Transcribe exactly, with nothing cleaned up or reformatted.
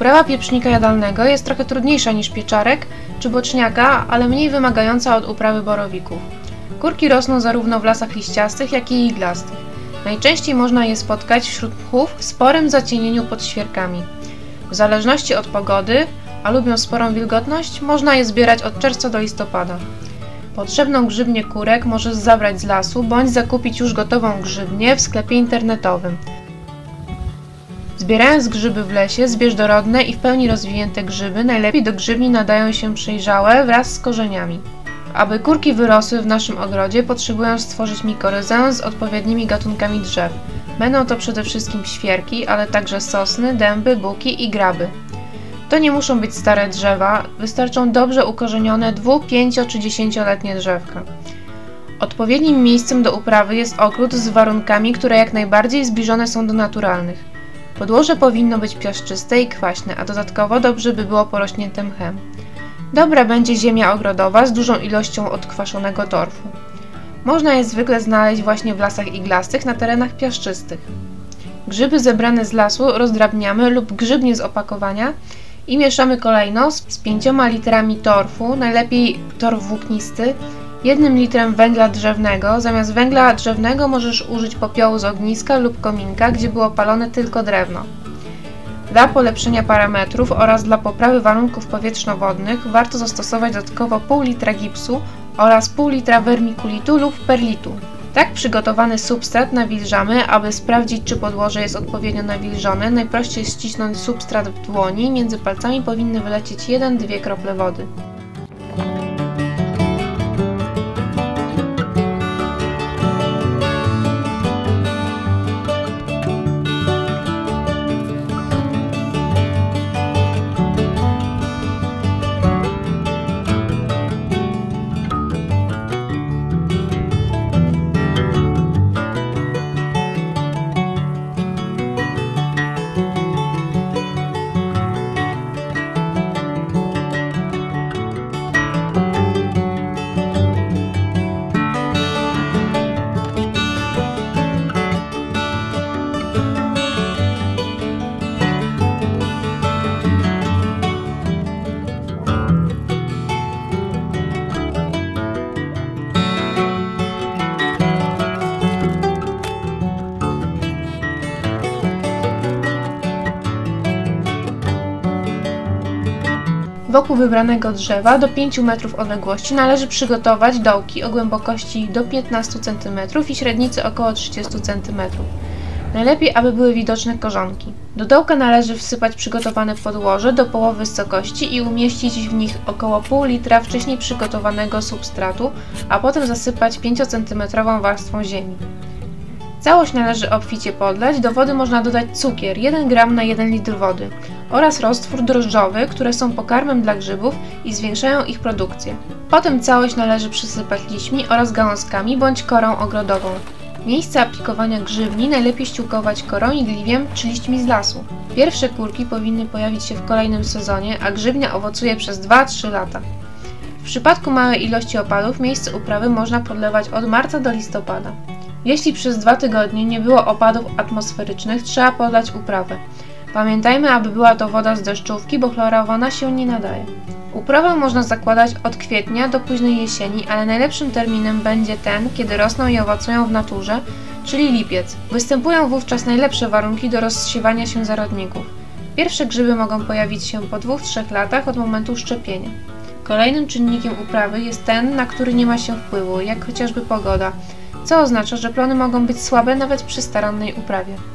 Uprawa pieprznika jadalnego jest trochę trudniejsza niż pieczarek czy boczniaka, ale mniej wymagająca od uprawy borowików. Kurki rosną zarówno w lasach liściastych, jak i iglastych. Najczęściej można je spotkać wśród mchów w sporym zacienieniu pod świerkami. W zależności od pogody, a lubią sporą wilgotność, można je zbierać od czerwca do listopada. Potrzebną grzybnię kurek możesz zabrać z lasu bądź zakupić już gotową grzybnię w sklepie internetowym. Zbierając grzyby w lesie, zbierz dorodne i w pełni rozwinięte grzyby. Najlepiej do grzybni nadają się przejrzałe wraz z korzeniami. Aby kurki wyrosły w naszym ogrodzie, potrzebują stworzyć mikoryzę z odpowiednimi gatunkami drzew. Będą to przede wszystkim świerki, ale także sosny, dęby, buki i graby. To nie muszą być stare drzewa, wystarczą dobrze ukorzenione dwu-, pięcio- czy dziesięcioletnie drzewka. Odpowiednim miejscem do uprawy jest ogród z warunkami, które jak najbardziej zbliżone są do naturalnych. Podłoże powinno być piaszczyste i kwaśne, a dodatkowo dobrze by było porośnięte mchem. Dobra będzie ziemia ogrodowa z dużą ilością odkwaszonego torfu. Można je zwykle znaleźć właśnie w lasach iglastych na terenach piaszczystych. Grzyby zebrane z lasu rozdrabniamy lub grzybnie z opakowania i mieszamy kolejno z pięcioma litrami torfu, najlepiej torf włóknisty, jednym litrem węgla drzewnego. Zamiast węgla drzewnego możesz użyć popiołu z ogniska lub kominka, gdzie było palone tylko drewno. Dla polepszenia parametrów oraz dla poprawy warunków powietrzno-wodnych warto zastosować dodatkowo pół litra gipsu oraz pół litra wermikulitu lub perlitu. Tak przygotowany substrat nawilżamy, aby sprawdzić, czy podłoże jest odpowiednio nawilżone. Najprościej ścisnąć substrat w dłoni, między palcami powinny wylecieć jeden do dwóch krople wody. Wokół wybranego drzewa do pięciu metrów odległości należy przygotować dołki o głębokości do piętnastu centymetrów i średnicy około trzydziestu centymetrów. Najlepiej, aby były widoczne korzonki. Do dołka należy wsypać przygotowane podłoże do połowy wysokości i umieścić w nich około pół litra wcześniej przygotowanego substratu, a potem zasypać pięciocentymetrową warstwą ziemi. Całość należy obficie podlać, do wody można dodać cukier jeden gram na jeden litr wody oraz roztwór drożdżowy, które są pokarmem dla grzybów i zwiększają ich produkcję. Potem całość należy przysypać liśćmi oraz gałązkami bądź korą ogrodową. Miejsce aplikowania grzybni najlepiej ściółkować korą, igliwiem czy liśćmi z lasu. Pierwsze kurki powinny pojawić się w kolejnym sezonie, a grzybnia owocuje przez dwa do trzech lata. W przypadku małej ilości opadów miejsce uprawy można podlewać od marca do listopada. Jeśli przez dwa tygodnie nie było opadów atmosferycznych, trzeba podlać uprawę. Pamiętajmy, aby była to woda z deszczówki, bo chlorowana się nie nadaje. Uprawę można zakładać od kwietnia do późnej jesieni, ale najlepszym terminem będzie ten, kiedy rosną i owocują w naturze, czyli lipiec. Występują wówczas najlepsze warunki do rozsiewania się zarodników. Pierwsze grzyby mogą pojawić się po dwóch do trzech latach od momentu szczepienia. Kolejnym czynnikiem uprawy jest ten, na który nie ma się wpływu, jak chociażby pogoda, co oznacza, że plony mogą być słabe nawet przy starannej uprawie.